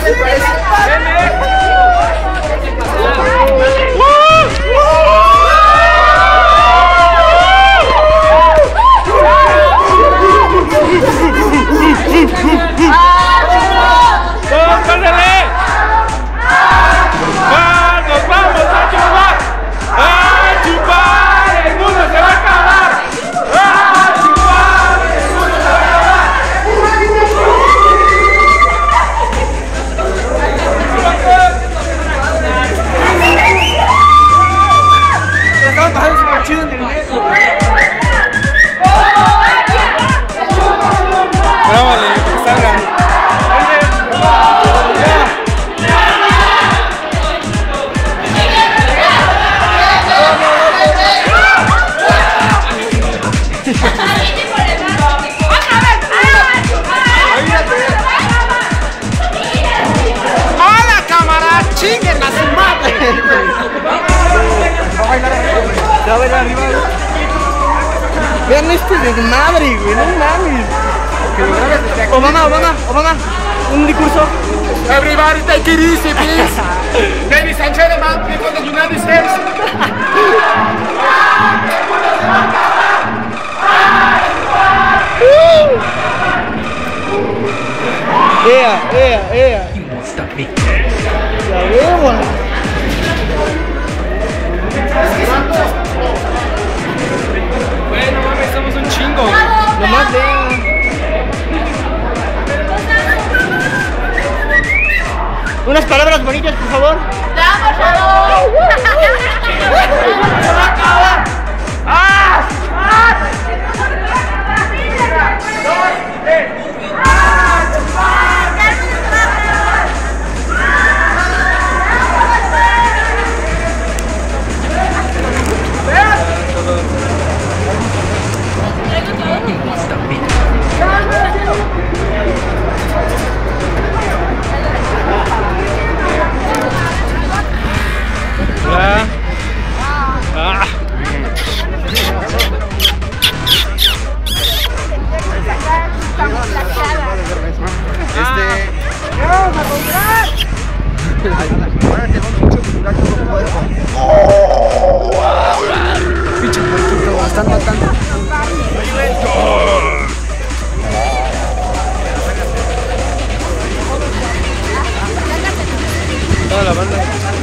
Vean este desmadre, güey, no mames. Obama, un discurso. Everybody take it easy, please. Ladies and gentlemen, people of the United States. ¡Ea! La hueva. Bueno, mames, somos un chingo. Nomás vean. Unas palabras bonitas, por favor. ¡Ya, por favor! Pinche puerquito, me están matando. Toda la banda.